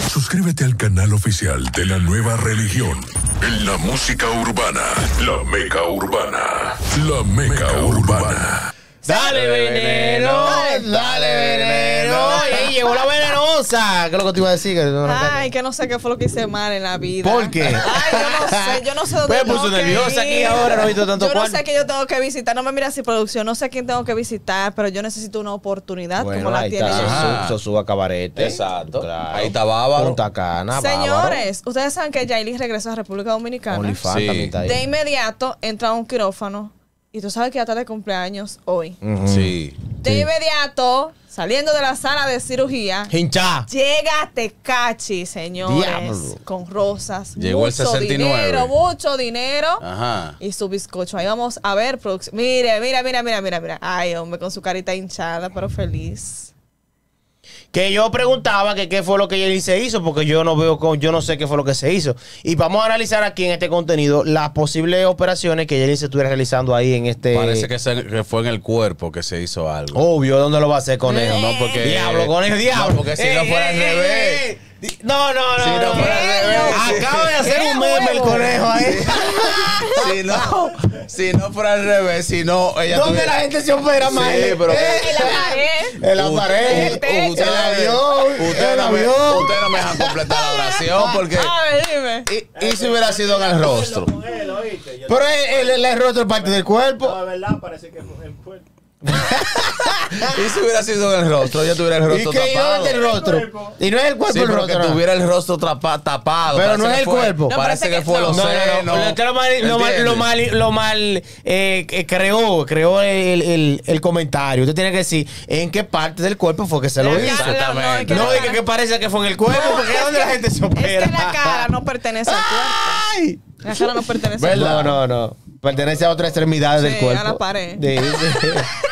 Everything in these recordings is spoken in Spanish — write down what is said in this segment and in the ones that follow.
Suscríbete al canal oficial de la nueva religión en la música urbana. La Meca Urbana. La Meca Urbana. Dale veneno, dale veneno. Y ahí llegó la venenosa. ¿Qué es lo que te iba a decir? Ay, que no sé qué fue lo que hice mal en la vida. ¿Por qué? Ay, yo no sé dónde Me tengo puso que nerviosa ir. aquí ahora, no he visto tanto Yo no cuarto. sé que yo tengo que visitar, no me mira si producción, no sé quién tengo que visitar, pero yo necesito una oportunidad como la tiene ella. Sosuba Cabarete. Exacto. Claro. Ahí está Bávaro. Punta Cana, Señores, ustedes saben que Yailin regresó a República Dominicana. OnlyFans Sí. también está ahí. De inmediato entra a un quirófano y tú sabes que ya está de cumpleaños hoy. Sí. De inmediato, saliendo de la sala de cirugía, Hincha. llega Tekashi, señores, Diablo. con rosas. Llegó el 69. Mucho dinero. Ajá. Y su bizcocho. Ahí vamos a ver producción. Mira. Ay, hombre, con su carita hinchada, pero feliz. Que yo preguntaba que qué fue lo que Yailin se hizo, porque yo no veo, yo no sé qué fue lo que se hizo. Y vamos a analizar aquí en este contenido las posibles operaciones que Yailin se estuviera realizando ahí en este. Parece que fue en el cuerpo que se hizo algo. Obvio, ¿dónde lo va a hacer conejo? No, porque. Diablo, conejo, diablo. No, porque si no fuera al revés. No. Si no fuera al revés. Acaba de hacer un meme el conejo ahí. Si no fuera al revés, si no, ella ¿Dónde tuviera- la gente se opera más? Sí, pero. En la pared. En la pared, Ustedes- el avión, Ustedes el no me avión. dejan completar la oración porque. A ver, dime. Y si hubiera sido en el rostro. Pero el rostro es parte del cuerpo. La verdad parece que fue en Puerto. Y si hubiera sido en el rostro, ya tuviera el ¿Y rostro qué? ¿Y tapado. dónde está el rostro? Y no es el cuerpo Sí, el pero rostro. que ¿no? tuviera el rostro tapado. Pero Parece no es que el cuerpo. No, Parece parece que fue que- los no, senos. Lo mal creó el comentario. Usted tiene que decir en qué parte del cuerpo fue que se lo La hizo. cara, Exactamente. No diga que parece que fue en el cuerpo, porque es donde la gente se Es opera. que la cara no pertenece al cuerpo. ¡Ay! La cara no pertenece al ¿Verdad? cuerpo. No. Pertenece a otras extremidades del Sí, cuerpo. a la pared. Sí.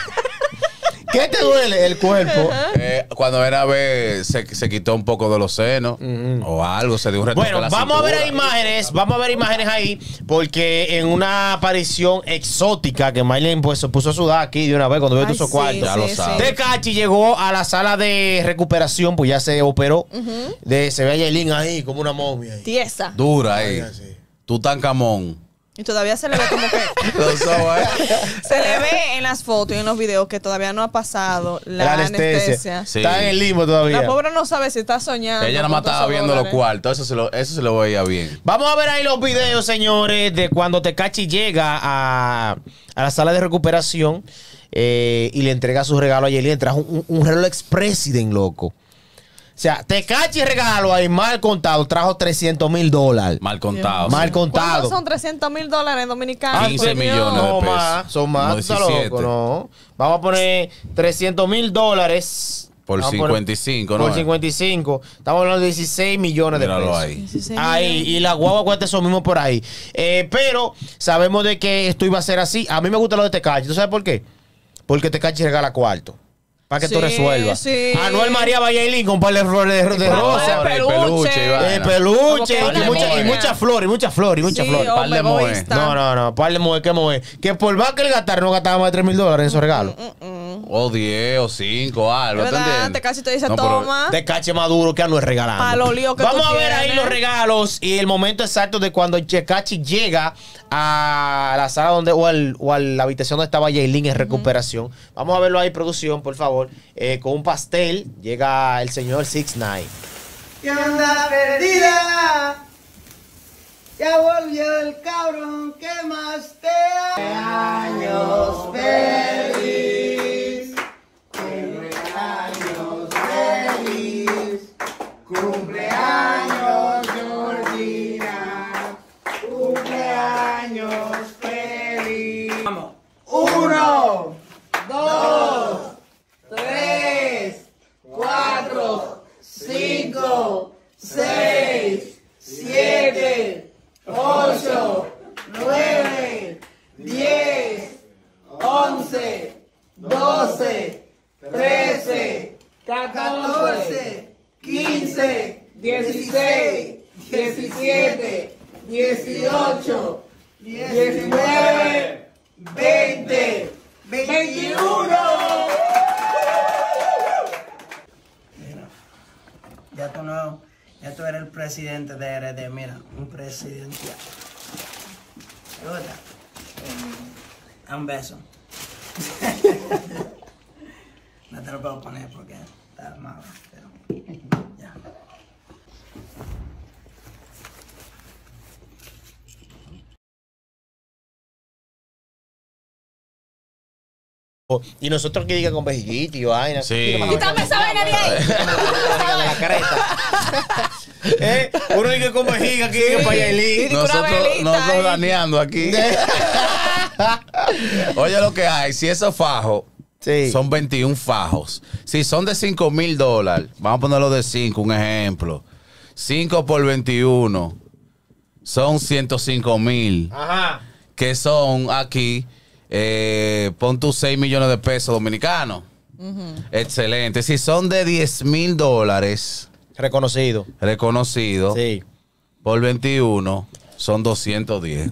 ¿Qué te duele? El cuerpo. Cuando era ver, se quitó un poco de los senos o algo, se dio un retoque Bueno, a la vamos a ver cintura. vamos a ver imágenes ahí, porque en una aparición exótica que Maylin pues se puso a sudar aquí de una vez cuando vio Ay, esos sí, cuartos. Ya lo sabe. Tekashi llegó a la sala de recuperación, pues ya se operó. Se ve a Yailin ahí como una momia. Ahí. Tiesa. Dura ahí. así. Tutankamón. Y todavía se le ve como que... Los ojos, Se le ve en las fotos y en los videos que todavía no ha pasado la anestesia. Sí. Está en el limbo todavía. La pobre no sabe si está soñando. Ella nada más con todos estaba esos viendo los dólares. cuartos. Eso se lo veía bien. Vamos a ver ahí los videos, señores, de cuando Tekashi llega a la sala de recuperación y le entrega su regalo a Yailin. Trajo un Rolex President, loco. O sea, Tekashi regalo ahí mal contado, trajo $300,000. Mal contado. Mal sí. contado. ¿Cuántos son $300,000 dominicanos? 15 por Dios? millones. No de pesos. más, son más, No, tú estás 17. loco, no. Vamos a poner $300,000. Por Vamos a poner- 55, ¿no? Por 55. Estamos hablando de 16 millones de Míralo pesos. ahí. 16 Ahí, millones. y la guagua cuesta eso mismo por ahí. Pero sabemos de que esto iba a ser así. A mí me gusta lo de Tekashi. ¿Tú sabes por qué? Porque Tekashi regala cuarto. Para que tú Sí, resuelvas. sí. Anuel María Yailin con un par de flores de Vamos rosa. a ver, peluche. y vaina. Peluche Como que y una mucha flor, y mucha flor, y mucha Sí, flor. Par de hombre moe. egoísta. No, par de moe, ¿qué moe? Que por más que él gastara, no gastaba más de $3,000 en esos regalos. O 10 o 5 algo. Es ¿Te verdad, entiendes? Tekashi te dice, No, pero- toma. Tekashi más duro que Anuel regalando. Pa' lo lío que Vamos tú a ver ahí tienes. los regalos y el momento exacto de cuando Tekashi llega a la sala donde o a la habitación donde estaba Yailin en recuperación. Vamos a verlo ahí, producción, por favor. Con un pastel llega el señor 6ix9ine. ¿Qué onda perdida? Ya volvió el cabrón que más te años feliz. Cumpleaños feliz. Cumpleaños Georgina. Cumpleaños feliz. Vamos. 1, 2, 3, 4, 5, 6, 7, 8, 9, 10, 11, 12, 13, 14, 15, 16, 17, 18, 19, 20, 21. Ya tú no. Esto era el presidente de RD, mira, un presidencial. ¿Te gusta? Un beso. No te lo puedo poner porque está malo, pero ya. Y nosotros que diga con vejiguito y vaina. Sí. Quítame esa vaina de ahí. De la careta. Uno dice con vejiga, que diga para Yailin. Nosotros daneando aquí. Oye, lo que hay, si esos fajos Sí. son 21 fajos, si son de $5,000, vamos a ponerlo de 5, un ejemplo. 5 por 21 son 105,000, Ajá. que son aquí, pon tus 6 millones de pesos dominicanos. Excelente. Si son de $10,000 Reconocido. reconocidos Sí. por 21, son 210.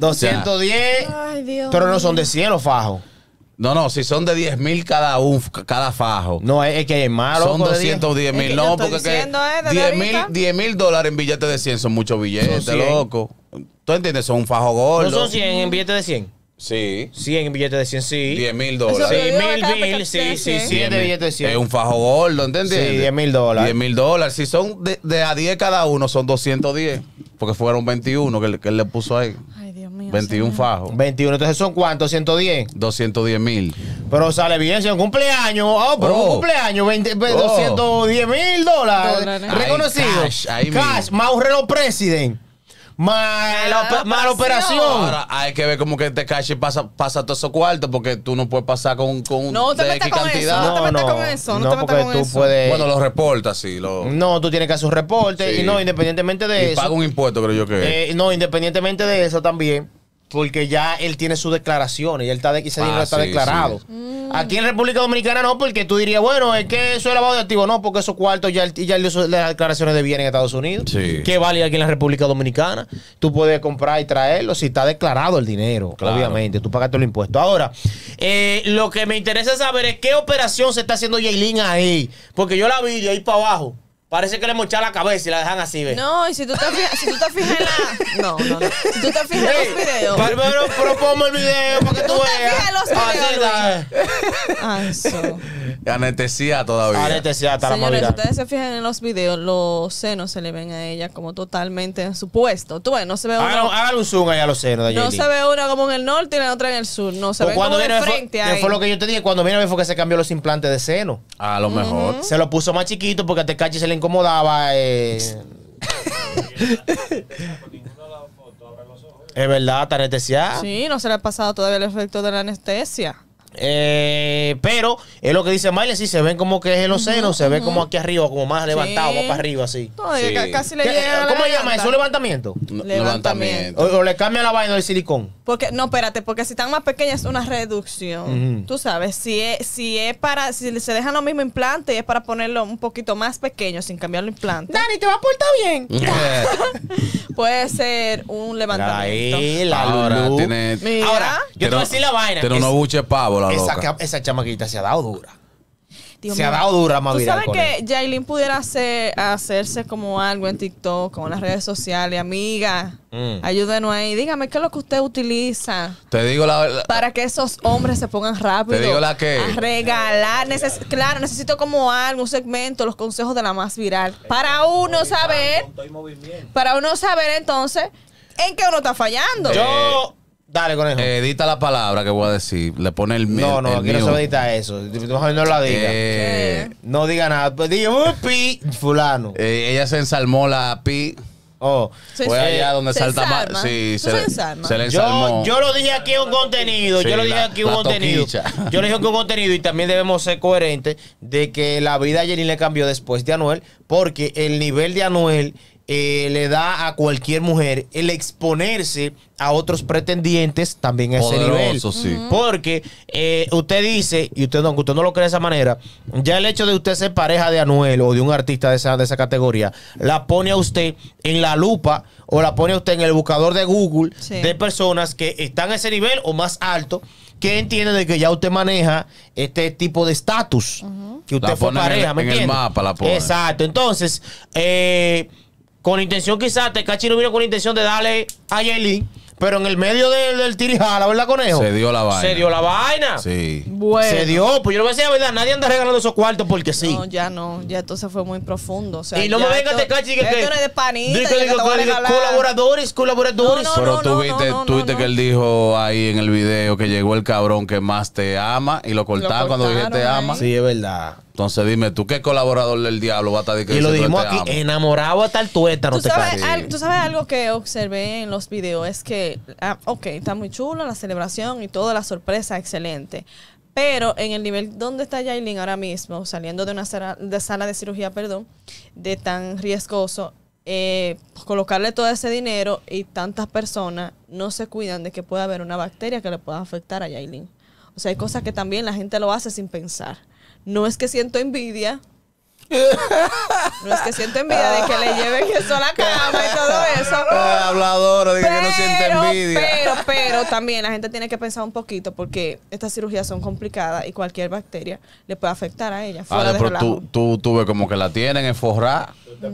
210. Ay, Dios. Pero no son de 100 los fajos. No, si son de 10,000 cada fajo. No, es que hay más. Son loco, de 10. 210,000. Es que No, yo estoy porque que diciendo, de $10,000 en billetes de 100 son muchos billetes, Son 100. loco. ¿Tú entiendes? Son un fajo gordo. No son 100 en billetes de 100. Sí. 100 en billetes de 100, sí. $10,000. Eso Sí, Yo digo mil, acá, mil, porque sí, sí, sí, sí. 100 de billetes de 100. Es un fajo gordo, ¿entiendes? Sí, $10,000. $10,000. Si son de a 10 cada uno, son 210. Porque fueron 21 que él le puso ahí. Ay, Dios mío. 21 señor. fajos. 21, entonces son cuántos, 110. 210,000. Pero sale bien, si es un cumpleaños. Oh, pero un Oh. cumpleaños, 210,000 dólares. Dólares. Reconocido. Ay, cash, ahí Cash, mismo. más un reloj president. Más la operación. Ahora hay que ver cómo que te cash pasa todos esos cuartos, porque tú no puedes pasar con No te de metas X con cantidad. eso. No te metas con eso, no te metas porque con tú eso. puedes. Bueno, lo reportas, sí. No, tú tienes que hacer un reporte. Sí. Y no, independientemente de Y eso. paga un impuesto, creo yo que es. No, independientemente de eso también, porque ya él tiene sus declaraciones y él ese dinero está sí, declarado. sí. Aquí en República Dominicana no, porque tú dirías, bueno, es que eso es lavado de activos. No, porque esos cuartos ya él dio las declaraciones de bienes en Estados Unidos. Sí. ¿Qué vale aquí en la República Dominicana? Tú puedes comprar y traerlo si está declarado el dinero, Claro. obviamente. Tú pagaste los impuestos. Ahora, lo que me interesa saber es qué operación se está haciendo Yailin ahí. Porque yo la vi de ahí para abajo. Parece que le mochan la cabeza y la dejan así, ¿ves? No, y si tú te fijas en la... No. Si tú te fijas en los videos... Pero ponme el video para que tú Tú te veas. fijas en los videos, Así Ah, eso. Anestesia todavía. Anestesia hasta la Señores, si madura. ustedes se fijan en los videos, los senos se le ven a ella como totalmente en su puesto. Tú ves, no se ve uno... Hágale un zoom allá a los senos de No Yailin. se ve una como en el norte y la otra en el sur. No, se ve como de frente que ahí. fue lo que yo te dije, cuando vino a ver fue que se cambió los implantes de seno. A lo mejor. Se lo puso más chiquito porque a Tecachi se le incomodaba. Es verdad, está anestesiada. Sí, no se le ha pasado todavía el efecto de la anestesia. Pero es lo que dice Miley, sí, se ven como que es en los senos, se ve como aquí arriba, como más levantado, más para arriba, así. Todavía Sí. casi le ¿Qué- llega a la ¿Cómo se llama garganta. eso? ¿Un levantamiento? Levantamiento. O le cambia la vaina del silicón. Porque, no, espérate, porque si están más pequeñas es una reducción. Tú sabes, si se dejan los mismos implantes, es para ponerlo un poquito más pequeño sin cambiar los implantes. Dani, te va a portar bien. Puede ser un levantamiento. Ahí, la Ahora Lulú. tiene. Mira. Ahora, yo te voy a decir la vaina. Tiene unos buches pavos, la loca. Esa chamaquita se ha dado dura. Dios Se ha mío. dado dura más Tú viral sabes con que él. Yailin pudiera hacerse como algo en TikTok, como en las redes sociales. Amiga, ayúdenos ahí. Dígame, ¿qué es lo que usted utiliza Te digo la. para que esos hombres se pongan rápido Te digo la que- a regalar? Claro, necesito como algo, un segmento, los consejos de la más viral. Para uno saber entonces en qué uno está fallando. Yo. Dale, conejo. Edita la palabra que voy a decir. Le pone el no, el aquí no se mute. va a editar eso. Mejor no la diga. No diga nada. Pues diga, pi, fulano. Ella se ensalmó la pi. Oh. Se- Fue allá donde se salta más. ensalma. Sí, ¿Tú se ensalma? se le ensalmó. Yo lo dije aquí en un contenido. Sí, yo lo dije aquí en un la contenido. toquicha. Yo le dije que un contenido y también debemos ser coherentes de que la vida de Yailin le cambió después de Anuel, porque el nivel de Anuel le da a cualquier mujer el exponerse a otros pretendientes también a ese nivel. Poderoso, sí. Porque usted dice, y aunque usted no lo cree de esa manera, ya el hecho de usted ser pareja de Anuel o de un artista de esa categoría, la pone a usted en la lupa o la pone a usted en el buscador de Google Sí. de personas que están a ese nivel o más alto, que entienden de que ya usted maneja este tipo de estatus. que usted La fue ponen pareja, ¿me en el entiende? mapa, la ponen. Exacto. Entonces, con intención quizás, Tecachi no vino con la intención de darle a Yailin, pero en el medio del tirijala, ¿verdad, conejo? Se dio la vaina. Se dio la vaina. Sí. Bueno. Se dio, pues yo le voy a decir la verdad, nadie anda regalando esos cuartos porque sí. No, ya entonces fue muy profundo. O sea, Y no me ya venga esto- Tecachi que esto no es de panita, ya que te voy a regalar. colaboradores. No, Pero tú viste no. que él dijo ahí en el video que llegó el cabrón que más te ama y lo cortaron cuando dije te cortaron, ama. Sí, es verdad. Entonces dime, ¿tú qué colaborador del diablo va a estar diciendo Y lo dijimos te aquí, amo? enamorado hasta el tuétano, ¿Tú sabes, Tecachi. tú sabes algo que observé en los videos? Es que, ok, está muy chulo la celebración y toda la sorpresa, excelente. Pero en el nivel donde está Yailin ahora mismo, saliendo de una sala de cirugía, de tan riesgoso, colocarle todo ese dinero y tantas personas no se cuidan de que pueda haber una bacteria que le pueda afectar a Yailin. O sea, hay cosas que también la gente lo hace sin pensar. No es que siento envidia. No es que siento envidia de que le lleven eso a la cama y todo eso. Habladora, diga que no siente envidia. Pero también la gente tiene que pensar un poquito porque estas cirugías son complicadas y cualquier bacteria le puede afectar a ella. Fuera de Pero relajo. tú ves como que la tienen enforrada.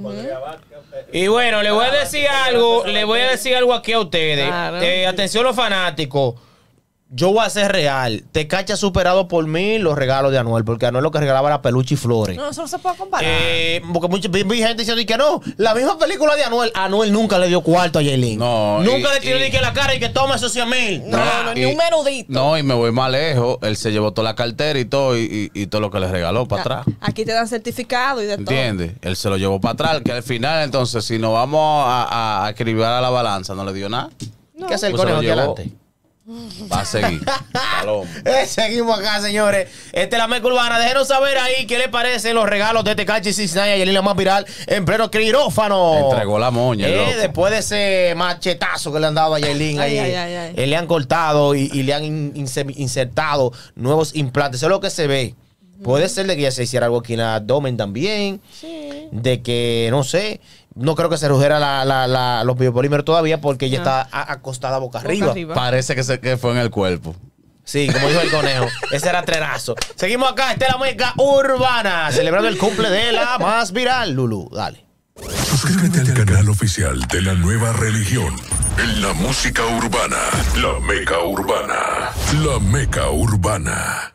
Y bueno, le voy a decir algo aquí a ustedes. Claro. Atención los fanáticos. Yo voy a ser real. Tecachi ha superado por mí los regalos de Anuel, porque Anuel lo que regalaba era peluche y flores. No, eso no se puede comparar. Porque vi gente diciendo que no, la misma película de Anuel nunca le dio cuarto a Yailin. No, nunca y- le tiró y- ni que la cara y que toma esos 100,000. No, ni un menudito. No, y me voy más lejos. Él se llevó toda la cartera y todo, y todo lo que le regaló para atrás. Aquí te dan certificado y de todo. ¿Entiendes? Él se lo llevó para atrás, que al final, entonces, si nos vamos a escribir a la balanza, no le dio nada. ¿Qué hace el Pues se conejo lo aquí llevó. adelante? Va a seguir. Palomo. Seguimos acá, señores. Esta es la Meca Urbana. Déjenos saber ahí qué les parecen los regalos de Tecachi 69 y Yailin, la más viral, en pleno quirófano. Entregó la moña, el loco. Después de ese machetazo que le han dado a Yailin ahí, Ay. le han cortado y le han insertado nuevos implantes. Eso es lo que se ve. Puede ser de que ya se hiciera algo aquí en el abdomen también. Sí. De que, no sé, no creo que se redujera los biopolímeros todavía porque ella está acostada boca arriba. Parece que fue en el cuerpo. Sí, como dijo el conejo. Ese era trenazo. Seguimos acá, esta es la Meca Urbana, celebrando el cumple de la más viral. Lulu, dale. Suscríbete al canal oficial de la nueva religión. En la música urbana, la Meca Urbana. La Meca Urbana.